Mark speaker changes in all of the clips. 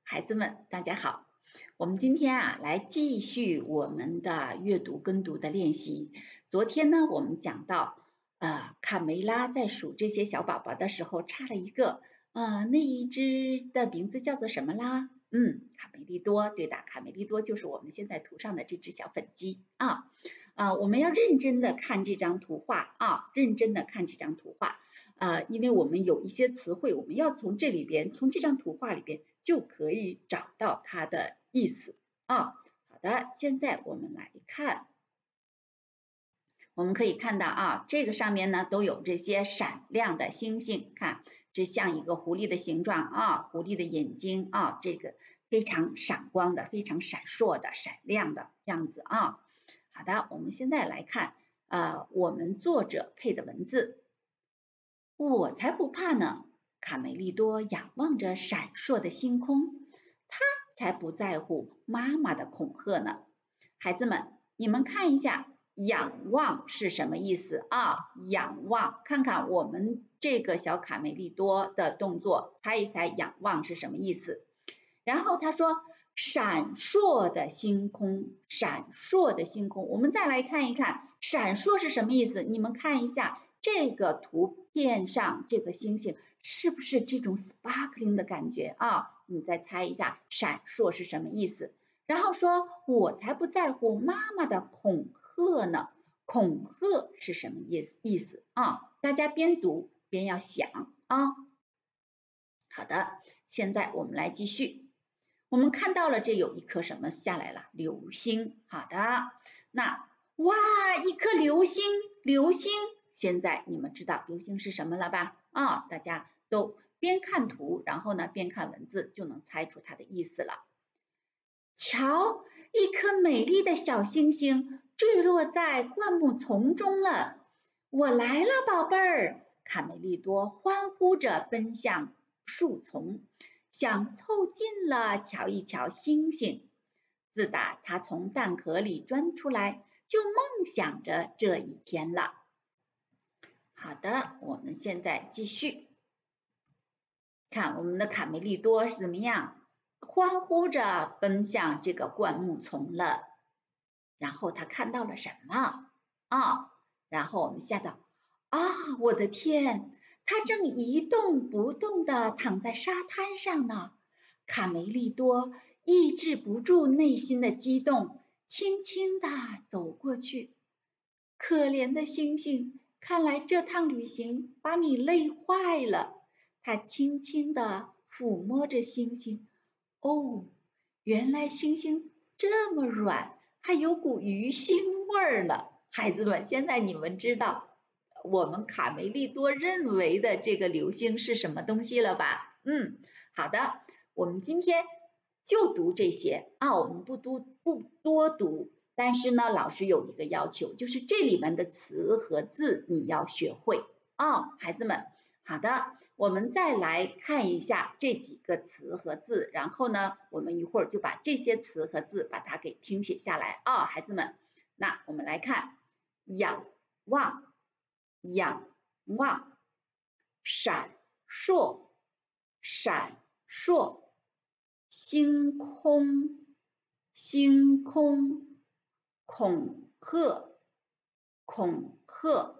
Speaker 1: 孩子们，大家好。我们今天来继续我们的阅读跟读的练习。昨天呢，我们讲到，卡梅拉在数这些小宝宝的时候差了一个，那一只的名字叫做什么啦？卡梅利多，对的，卡梅利多就是我们现在图上的这只小粉鸡啊。我们要认真的看这张图画啊，认真的看这张图画。因为我们有一些词汇，我们要从这里边，从这张图画里边就可以找到它的意思啊。好的，现在我们来看，我们可以看到这个上面呢都有这些闪亮的星星，看这像一个狐狸的形状狐狸的眼睛这个非常闪光的、非常闪烁的、闪亮的样子啊。好的，我们现在来看我们作者配的文字。我才不怕呢！卡梅利多仰望着闪烁的星空，他才不在乎妈妈的恐吓呢。孩子们，你们看一下，仰望是什么意思啊？仰望，看看我们这个小卡梅利多的动作，猜一猜仰望是什么意思？然后他说，闪烁的星空，闪烁的星空。我们再来看一看，闪烁是什么意思？你们看一下。这个图片上这个星星是不是这种 sparkling 的感觉啊？你再猜一下，闪烁是什么意思？然后说，我才不在乎妈妈的恐吓呢。恐吓是什么意思啊？大家边读边要想啊。好的，现在我们来继续。我们看到了这有一颗什么下来了？流星。好的，那哇，一颗流星，流星。现在你们知道流星是什么了吧？大家都边看图，然后呢边看文字，就能猜出它的意思了。瞧，一颗美丽的小星星坠落在灌木丛中了。我来了，宝贝儿！卡梅利多欢呼着奔向树丛，想凑近了瞧一瞧星星。自打他从蛋壳里钻出来，就梦想着这一天了。好的，我们现在继续看我们的卡梅利多是怎么样，欢呼着奔向这个灌木丛了。然后他看到了什么然后我们吓到我的天，他正一动不动地躺在沙滩上呢。卡梅利多抑制不住内心的激动，轻轻地走过去。可怜的星星，看来这趟旅行把你累坏了。他轻轻地抚摸着星星，原来星星这么软，还有股鱼腥味儿呢。孩子们，现在你们知道我们卡梅利多认为的这个流星是什么东西了吧？好的，我们今天就读这些我们不多读。但是呢，老师有一个要求，就是这里面的词和字你要学会孩子们。好的，我们再来看一下这几个词和字，然后呢，我们一会儿就把这些词和字把它给听写下来孩子们。那我们来看，仰望，仰望，闪烁，闪烁，星空，星空。恐吓，恐吓，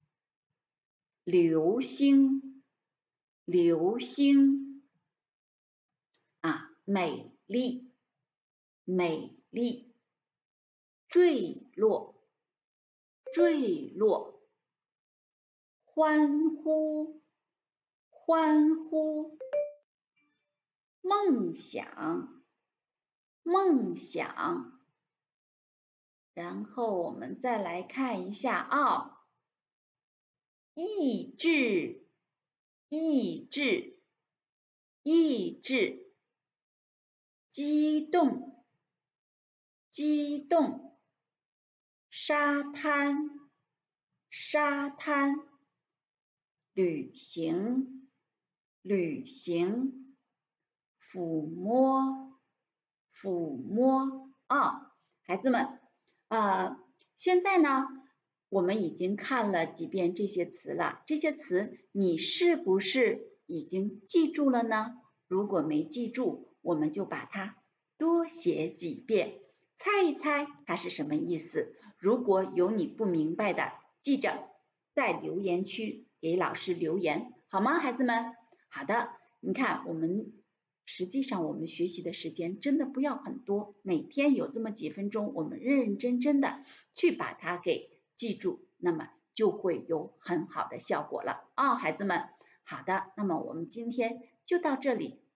Speaker 1: 流星，流星，美丽，美丽，坠落，坠落，欢呼，欢呼，梦想，梦想。然后我们再来看一下意志，意志，意志，激动，激动，沙滩，沙滩，旅行，旅行，抚摸，抚摸孩子们现在呢，我们已经看了几遍这些词了。这些词你是不是已经记住了呢？如果没记住， 我们就把它多写几遍，猜一猜它是什么意思。如果有你不明白的，记着在留言区给老师留言，好吗，孩子们？好的，你看实际上我们学习的时间真的不要很多，每天有这么几分钟，我们认认真真的去把它给记住，那么就会有很好的效果了啊，孩子们。好的，那么我们今天就到这里。